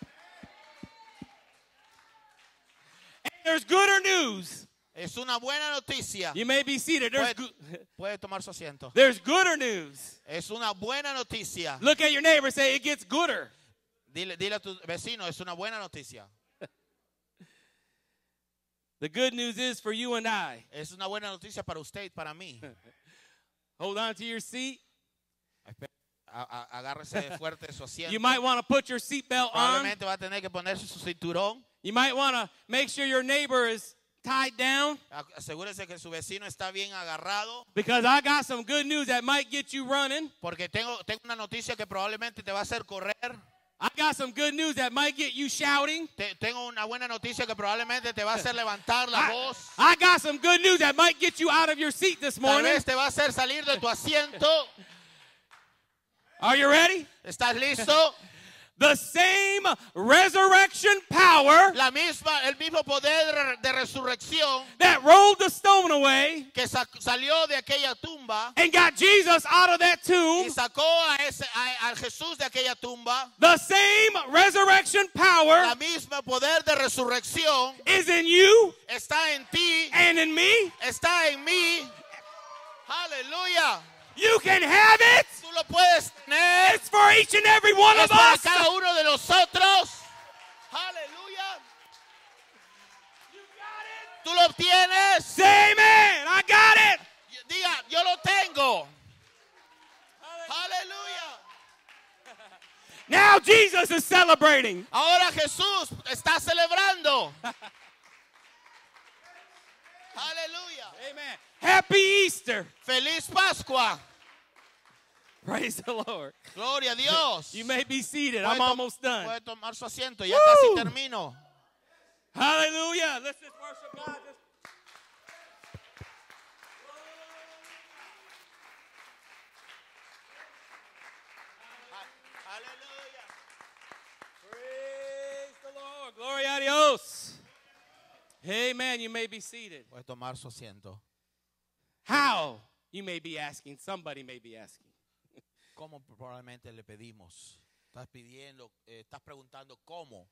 And there's gooder news. Es una buena noticia. You may be seated. Puede tomar su asiento. There's gooder news. Es una buena noticia. Look at your neighbor, say it gets gooder. Dile a tu vecino, es una buena noticia. The good news is for you and I. Es una buena noticia para usted y para mí. Hold on to your seat. Agárrese fuerte de su asiento. You might want to put your seatbelt on. Probablemente va a tener que ponerse su cinturón. You might want to make sure your neighbor is tied down, Asegúrese que su vecino está bien agarrado. because I got some good news that might get you running. Porque tengo una noticia que probablemente te va a hacer correr. I got some good news that might get you shouting. Tengo una buena noticia que probablemente te va a hacer levantar la voz. I got some good news that might get you out of your seat this Tal morning. vez te va a hacer salir de tu asiento. Are you ready? ¿Estás listo? The same resurrection power El mismo poder de resurrección that rolled the stone away que salió de aquella tumba and got Jesus out of that y tomb, sacó a Jesús de aquella tumba. the same resurrection power La misma poder de resurrección is in you está en ti, and in me. está en mí. Aleluya. You can have it. Tú lo puedes tener. It's for each and every one Es of para us. cada uno de nosotros. Aleluya. Tú lo obtienes. Say amen. I got it. Diga, yo lo tengo. Aleluya. Now Jesus is celebrating. Ahora Jesús está celebrando. Aleluya. Amen. Happy Easter. Feliz Pascua. Praise the Lord. Gloria a Dios. You may be seated. I'm almost done. Puede tomar su asiento. Ya casi Woo. termino. Hallelujah. Let's just worship God. Aleluya. Praise the Lord. Gloria a Dios. Amen. You may be seated. Puede tomar su asiento. How? You may be asking. Somebody may be asking. ¿Cómo probablemente le pedimos? Estás pidiendo, estás preguntando cómo.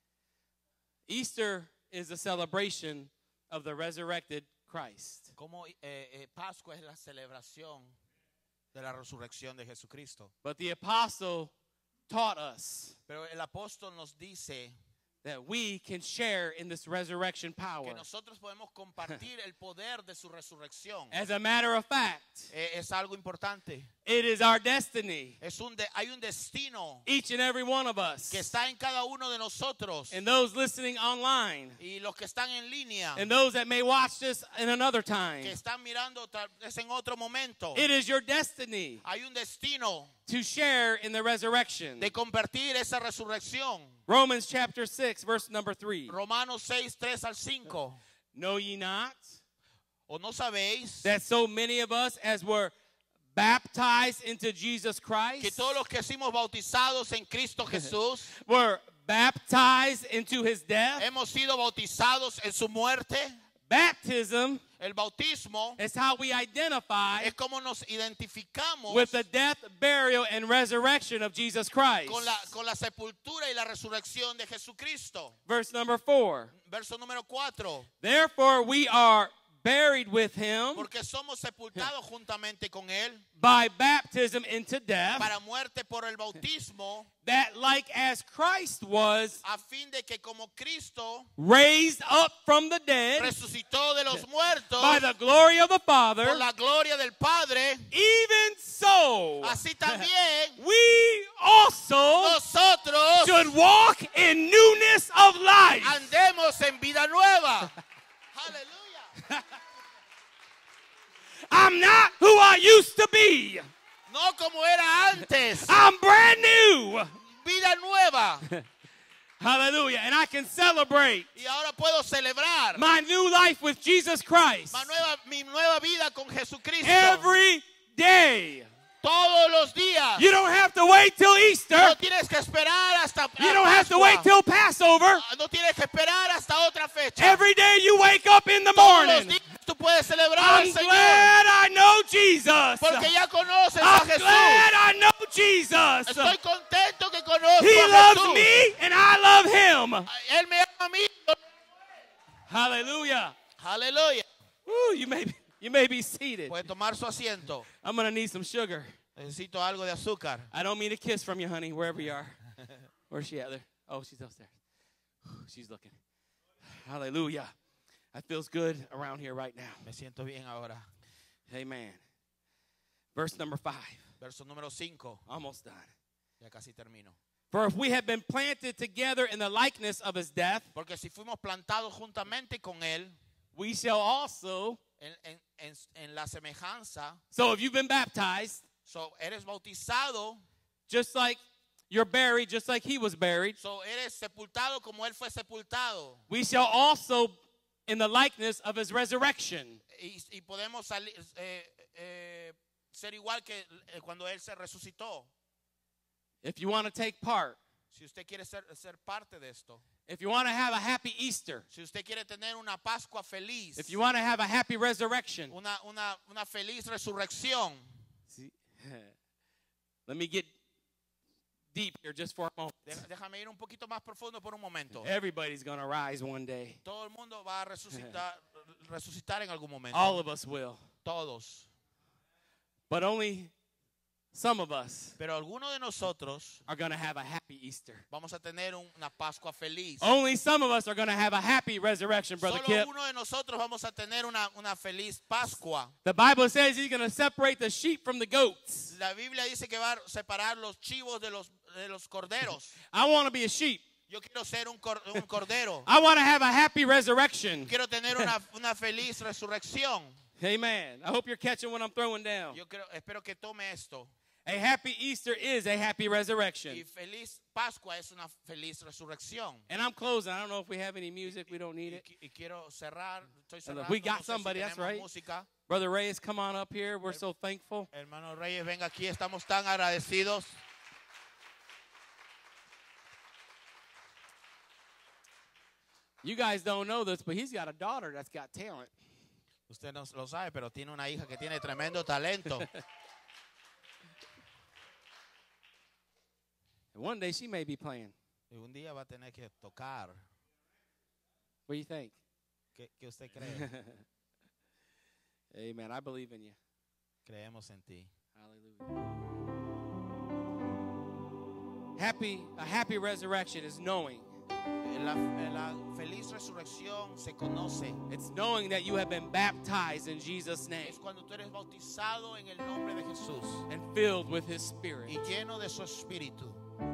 Easter is a celebration of the resurrected Christ. ¿Cómo Pascua es la celebración de la resurrección de Jesucristo? But the apostle taught us Pero el apóstol nos dice that we can share in this resurrection power. que nosotros podemos compartir el poder de su resurrección. As a matter of fact, Es algo importante. it is our destiny, Hay un destino each and every one of us, que está en cada uno de nosotros and those listening online, y los que están en línea, and those that may watch this in another que time. están mirando tal vez en otro momento. It is your destiny Hay un destino to share in the resurrection. de compartir esa resurrección. Romans chapter 6, verse number 3. Romanos 6, 3 al 5. Know ye not ¿O no sabéis that so many of us as were baptized into Jesus que Christ todos los que fuimos bautizados en Cristo Jesús were baptized into his death? hemos sido bautizados en su muerte? Baptism El bautismo is how we identify es como nos identificamos with the death, burial, and resurrection of Jesus Christ. con la sepultura y la resurrección de Jesucristo. Verse number 4. Verso número 4. Therefore we are buried with him Porque somos sepultados juntamente con Él by baptism into death, para muerte por el bautismo, that like as Christ was a fin de que como Cristo raised up from the dead resucitó de los muertos by the glory of the Father, por la gloria del Padre, even so así también we also nosotros should walk in newness of life. andemos en vida nueva. Aleluya. I'm not who I used to be. No como era antes. I'm brand new. Vida nueva. Hallelujah. And I can celebrate Y ahora puedo celebrar my new life with Jesus Christ mi nueva vida con Jesucristo. every day. Todos los días. You don't have to wait till Easter. No tienes que esperar hasta You don't have to wait till Passover. No tienes que esperar hasta otra fecha. Every day you wake up in the Todos los morning. días tú puedes celebrar I'm al Señor. glad I know Jesus. Porque ya conoces a I'm Jesús. glad I know Jesus. Estoy contento que conozco He a loves Jesús. me and I love him. Él me ama a mí. Hallelujah. Aleluya. Woo, you may be seated. Puede tomar su asiento. I'm going to need some sugar. Necesito algo de azúcar. I don't mean a kiss from you, honey, wherever you are. Where's she at there? Oh, she's upstairs. She's looking. Hallelujah. That feels good around here right now. Me siento bien ahora. Amen. Verse number 5. Verso número 5. Almost done. Ya casi termino. For if we have been planted together in the likeness of his death, Porque si fuimos plantados juntamente con Él we shall also. en la semejanza, So if you've been baptized, eres bautizado just like You're buried just like he was buried. So eres sepultado como él fue sepultado. We shall also in the likeness of his resurrection. Y podemos ser igual que cuando él se resucitó. If you want to take part, Si usted quiere ser parte de esto, if you want to have a happy Easter, si usted quiere tener una Pascua feliz, if you want to have a happy resurrection, una feliz resurrección. see, let me get deep here just for a moment. Déjame ir un poquito más profundo por un momento. Everybody's going to rise one day. Todo el mundo va a resucitar en algún momento. All of us will. Todos. But only some of us Pero algunos de nosotros are going to have a happy Easter. vamos a tener una Pascua feliz. Only some of us are going to have a happy resurrection, Brother Solo Kip. uno de nosotros vamos a tener una feliz Pascua. The Bible says he's going to separate the sheep from the goats. La Biblia dice que va a separar los chivos de los corderos. I want to be a sheep. Yo quiero ser un cordero. I want to have a happy resurrection. Quiero tener una feliz resurrección. Amen. I hope you're catching what I'm throwing down. Espero que tome esto. A happy Easter is a happy resurrection. Y feliz Pascua es una feliz resurrección. And I'm closing. I don't know if we have any music. We don't need it. Y quiero cerrar. Estoy cerrando. We got No sé somebody, si that's tenemos right. música. Brother Reyes, come on up here. We're so thankful. Hermano Reyes, venga aquí. Estamos tan agradecidos. You guys don't know this, but he's got a daughter that's got talent. Usted no lo sabe, pero tiene una hija que tiene tremendo talento. And one day she may be playing. Y un día va a tener que tocar. What do you think? ¿Qué usted cree? Amen. I believe in you. Creemos en ti. Hallelujah. A happy resurrection is knowing. La feliz resurrección se conoce. It's knowing that you have been baptized in Jesus' name Es cuando tú eres bautizado en el nombre de Jesús and filled with his spirit. y lleno de su espíritu.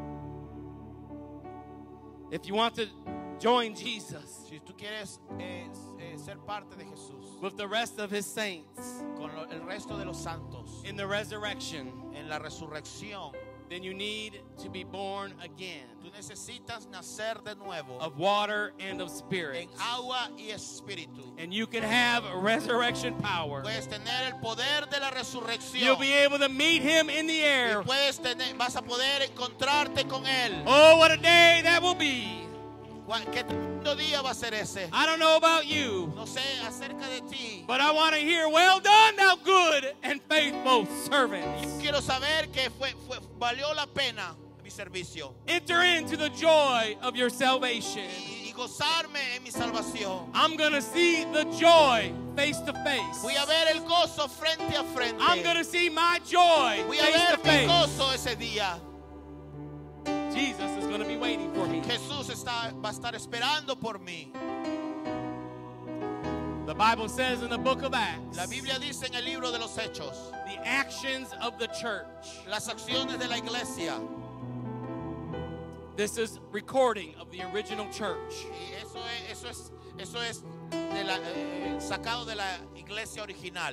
If you want to join Jesus Si tú quieres ser parte de Jesús with the rest of his saints con el resto de los santos in the resurrection, en la resurrección, then you need to be born again tú necesitas nacer de nuevo of water and of spirit. en agua y espíritu. And you can have resurrection power. Puedes tener el poder de la resurrección. You'll be able to meet him in the air. Y vas a poder encontrarte con él. Oh, what a day that will be. ¿Qué tremendo día va a ser ese? I don't know about you, No sé acerca de ti. but I want to hear, well done, thou good and faithful servant. Quiero saber que valió la pena mi servicio. Enter into the joy of your salvation. Y gozarme en mi salvación. I'm going to see the joy face to face. Voy a ver el gozo frente a frente. I'm going to see my joy Voy a face to ver mi face. gozo ese día. Jesus is going to be waiting for me. Jesús va a estar esperando por mí. The Bible says in the book of Acts, La Biblia dice en el libro de los Hechos, the actions of the church. las acciones de la iglesia. This is recording of the original church. Y eso es sacado de la iglesia original.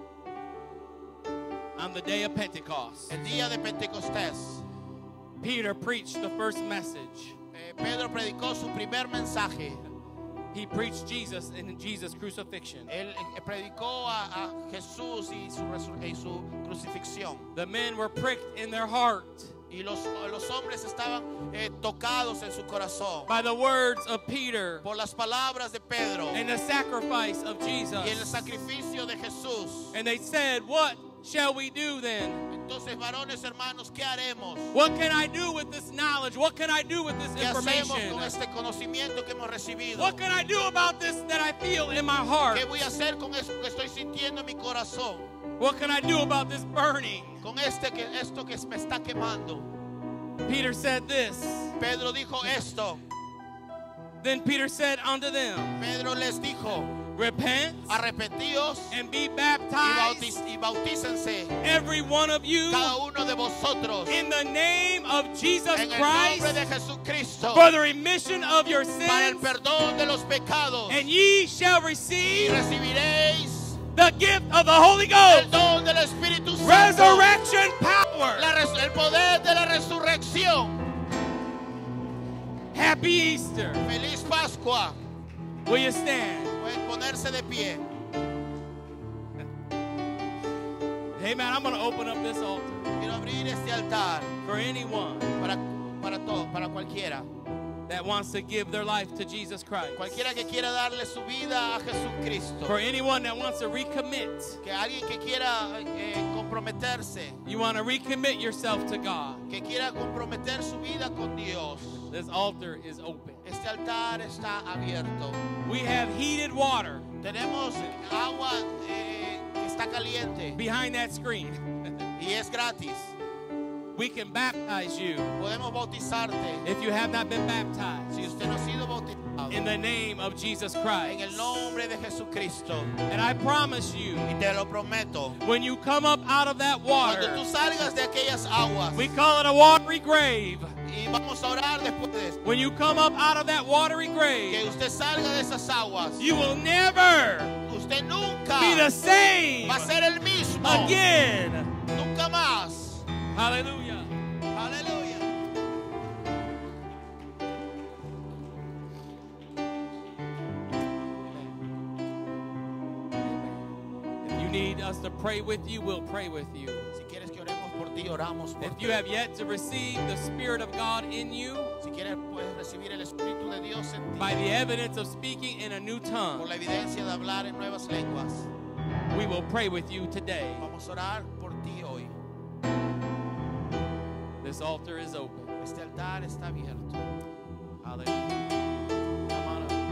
On the day of Pentecost, El día de Pentecostés, Peter preached the first message. Pedro predicó su primer mensaje. He preached Jesus and Jesus' crucifixion. Él predicó a Jesús y su crucifixión. The men were pricked in their heart Y los hombres estaban tocados en su corazón by the words of Peter por las palabras de Pedro and the sacrifice of Jesus. y el sacrificio de Jesús. And they said, what shall we do then? Entonces, varones, hermanos, ¿qué haremos? What can I do with this knowledge? What can I do with this ¿Qué hacemos con information? este conocimiento que hemos recibido? What can I do about this that I feel in my heart? ¿Qué voy a hacer con eso que estoy sintiendo en mi corazón? What can I do about this burning? Con esto que me está quemando. Peter said this. Pedro dijo esto. Then Peter said unto them, Pedro les dijo, repent arrepentíos and be y baptized, bautícense every one of you, cada uno de vosotros in the name of Jesus en el nombre Christ de Jesucristo for the remission of your para el sins, perdón de los pecados and ye shall y receive recibiréis the gift of the Holy el Ghost, don del Espíritu Santo, resurrection power. el poder de la resurrección. salvación. Happy Easter. Feliz Pascua. Will you stand? Pueden ponerse de pie. Hey man, I'm going to open up this altar Quiero abrir este altar for anyone para todos, para cualquiera. that wants to give their life to Jesus Christ. Cualquiera que quiera darle su vida a Jesucristo. For anyone that wants to recommit. Que alguien que quiera comprometerse. You want to recommit yourself to God. Que quiera comprometer su vida con Dios. This altar is open. Este altar está abierto. We have heated water Tenemos agua que está caliente behind that screen. y es gratis. We can baptize you Podemos bautizarte if you have not been baptized si usted no ha sido bautizado in the name of Jesus en Christ. el nombre de Jesucristo. And I promise you, Y te lo prometo. when you come up out of that Cuando water, tú salgas de aquellas aguas, we call it a watery grave. y vamos a orar después de esto, When you come up out of that watery que grave, usted salga de esas aguas, you will never usted nunca be the same va a ser el mismo. again. Nunca más. Hallelujah. Aleluya. If you need us to pray with you, we'll pray with you. Si quieres que oremos por ti, oramos por If ti. you have yet to receive the Spirit of God in you Si quieres, puedes recibir el Espíritu de Dios en ti by the evidence of speaking in a new por tongue, la evidencia de hablar en nuevas lenguas. we will pray with you today. Vamos a orar por ti hoy. This altar is open. Este altar está abierto. Hallelujah. Come on up.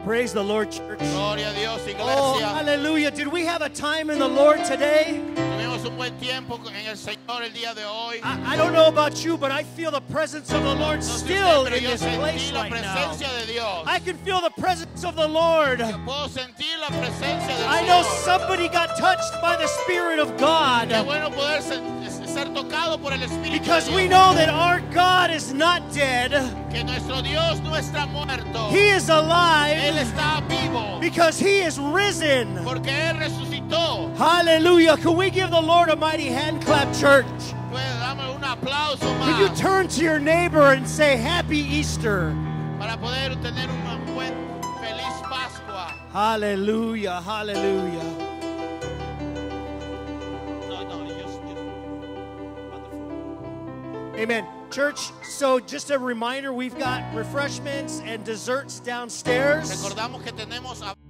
Praise the Lord, church. Gloria a Dios, Oh, iglesia. hallelujah. Did we have a time in the Lord today? Tuvimos un buen tiempo en el Señor el día de hoy. I don't know about you, but I feel the presence of the Lord No sé still usted, pero in yo this place sentí la right now. presencia de Dios. I can feel the presence of the Lord. Yo puedo sentir la presencia del I know Señor. somebody got touched by the Spirit of God. Qué bueno poder ser tocado por el Espíritu Because de we Dios. know that our God is not dead. Que nuestro Dios no está muerto. He is Él alive está vivo. because He is risen. Porque Él resucitó. Hallelujah. Can we give the Lord a mighty hand clap, church? Pues dame un aplauso Can you más turn to your neighbor and say, Happy Easter? para poder tener una buen feliz Pascua. Hallelujah. Hallelujah. Amen. Church, so just a reminder, we've got refreshments and desserts downstairs. Recordamos que tenemos